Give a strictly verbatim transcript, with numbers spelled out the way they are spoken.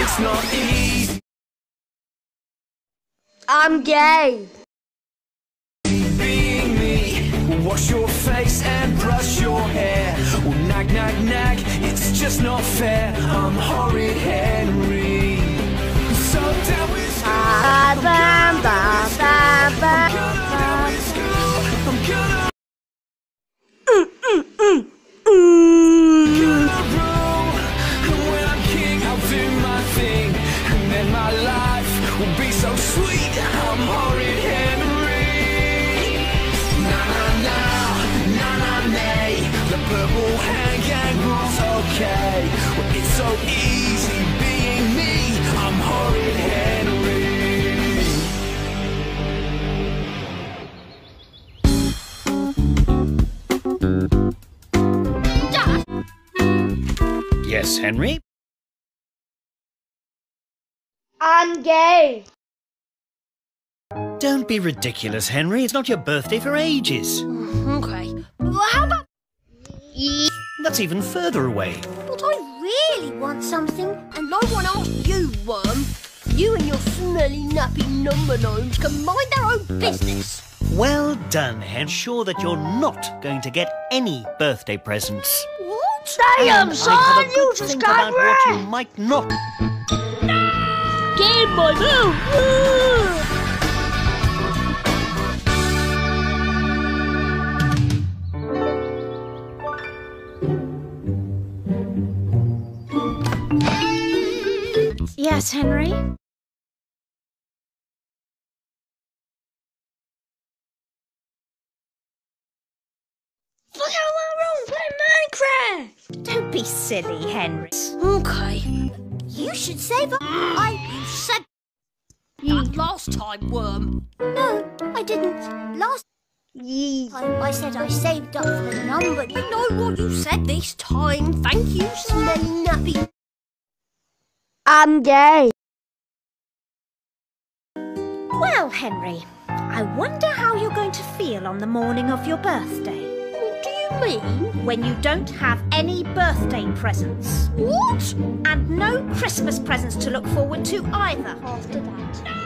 it's not easy. I'm gay. Being me, wash your face and brush your hair. Well, nag, nag, nag, it's just not fair. I'm horrid Henry. So down with school. Ba, ba, ba, ba, ba, I'm ba. gonna Mm, mm, mm, mm. rule. And when I'm king, I'll do my thing. And then my life will be so sweet. I'm horrid Henry. Na na na, na na nay. The purple hand gang rules okay. Well, it's so easy being me. I'm horrid Henry. Yes, Henry? I'm gay. Don't be ridiculous, Henry. It's not your birthday for ages. Okay. Well, how about... That's even further away. But I really want something, and no one asked you, Worm. You and your smelly, nappy number gnomes can mind their own business. Well done, Hen. Sure that you're not going to get any birthday presents. What? Damn, And son, I have a you good just think got about what you wrecked. might not. Get in my mouth! Yes, Henry? Look how we're all playing Minecraft. Don't be silly, Henry. Okay. You should save up. I you said that last time, Worm. No, I didn't. Last Yee. time I said I saved up for the number. You know what you said this time. Thank you, smelly nappy. I'm gay. Well, Henry, I wonder how you're going to feel on the morning of your birthday. What do you mean? When you don't have any birthday presents. What? And no Christmas presents to look forward to either. After that.